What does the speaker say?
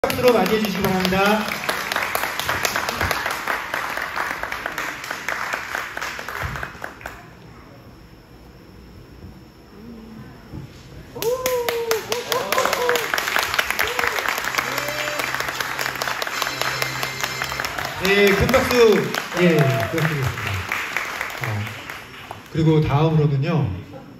박수로 맞이해 주시기 바랍니다. 네, 큰 박수, 예, 부탁드리겠습니다. 그리고 다음으로는요,